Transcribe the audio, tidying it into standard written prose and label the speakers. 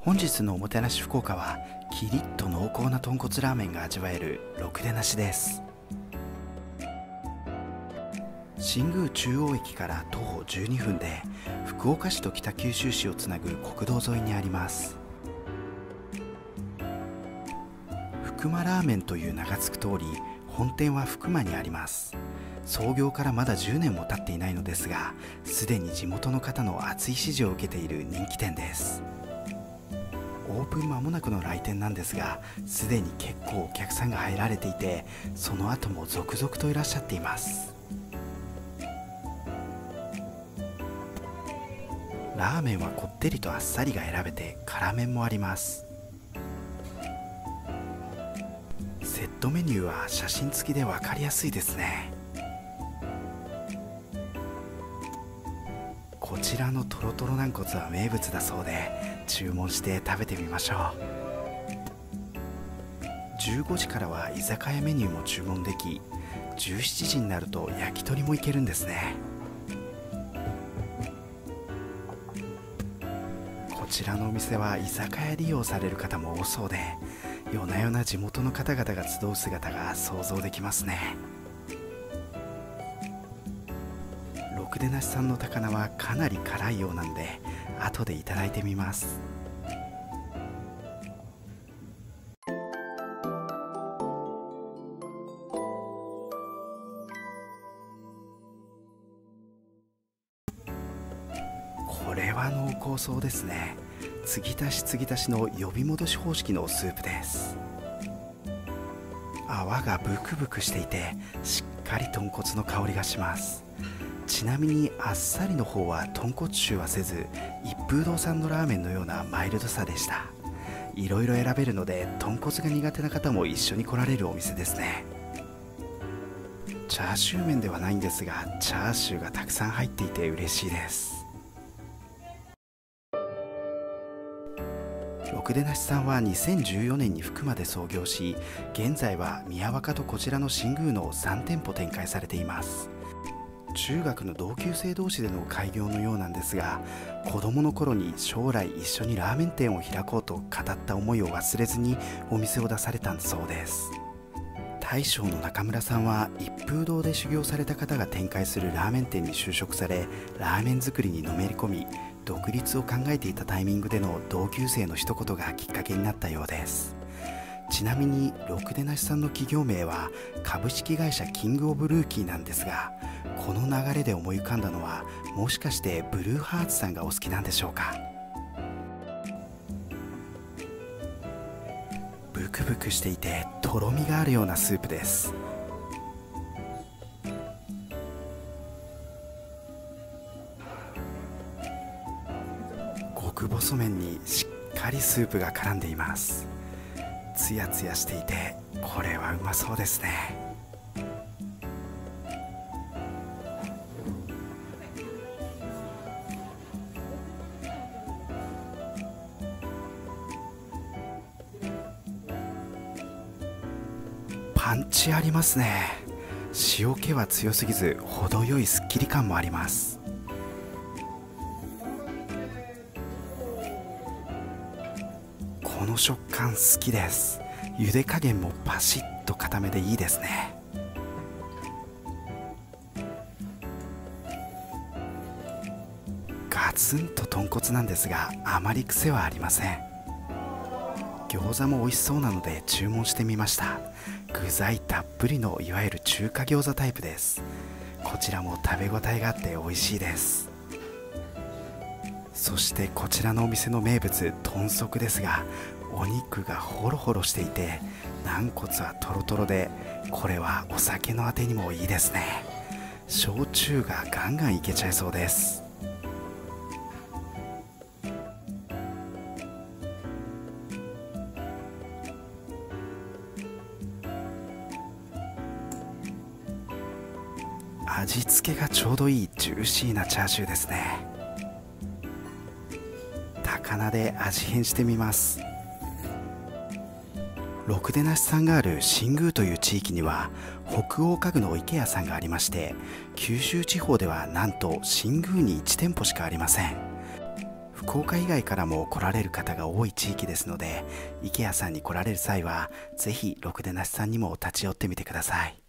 Speaker 1: 本日のおもてなし福岡はキリッと濃厚な豚骨ラーメンが味わえるろくでなしです。新宮中央駅から徒歩12分で福岡市と北九州市をつなぐ国道沿いにあります。福間ラーメンという名が付く通り、本店は福間にあります。創業からまだ10年も経っていないのですが、すでに地元の方の熱い支持を受けている人気店です。オープン間もなくの来店なんですが、すでに結構お客さんが入られていて、その後も続々といらっしゃっています。ラーメンはこってりとあっさりが選べて、辛麺もあります。セットメニューは写真付きで分かりやすいですね。こちらのとろとろ軟骨は名物だそうで、注文して食べてみましょう。15時からは居酒屋メニューも注文でき、17時になると焼き鳥もいけるんですね。こちらのお店は居酒屋利用される方も多そうで、夜な夜な地元の方々が集う姿が想像できますね。ろくでなしさんの高菜はかなり辛いようなんで、後でいただいてみます。これは濃厚そうですね。継ぎ足し継ぎ足しの呼び戻し方式のスープです。泡がブクブクしていて、しっかり豚骨の香りがします。ちなみにあっさりの方は豚骨臭はせず、一風堂さんのラーメンのようなマイルドさでした。いろいろ選べるので、豚骨が苦手な方も一緒に来られるお店ですね。チャーシュー麺ではないんですが、チャーシューがたくさん入っていて嬉しいです。ろくでなしさんは2014年に福間で創業し、現在は宮若とこちらの新宮の3店舗展開されています。中学の同級生同士での開業のようなんですが、子供の頃に将来一緒にラーメン店を開こうと語った思いを忘れずにお店を出されたそうです。大将の中村さんは一風堂で修行された方が展開するラーメン店に就職され、ラーメン作りにのめり込み、独立を考えていたタイミングでの同級生の一言がきっかけになったようです。ちなみにろくでなしさんの企業名は株式会社キングオブルーキーなんですが、この流れで思い浮かんだのは、もしかしてブルーハーツさんがお好きなんでしょうか。ブクブクしていてとろみがあるようなスープです。極細麺にしっかりスープが絡んでいます。ツヤツヤしていて、これはうまそうですね。パンチありますね。塩気は強すぎず、程よいすっきり感もあります。この食感好きです。茹で加減もパシッと固めでいいですね。ガツンと豚骨なんですが、あまり癖はありません。餃子も美味しそうなので注文してみました。具材たっぷりのいわゆる中華餃子タイプです。こちらも食べ応えがあって美味しいです。そしてこちらのお店の名物豚足ですが、お肉がホロホロしていて、軟骨はトロトロで、これはお酒のあてにもいいですね。焼酎がガンガンいけちゃいそうです。味付けがちょうどいいジューシーなチャーシューですね。高菜で味変してみます。ろくでなしさんがある新宮という地域には北欧家具の IKEA さんがありまして、九州地方ではなんと新宮に1店舗しかありません。 福岡以外からも来られる方が多い地域ですので、池谷さんに来られる際はぜひろくでなしさんにも立ち寄ってみてください。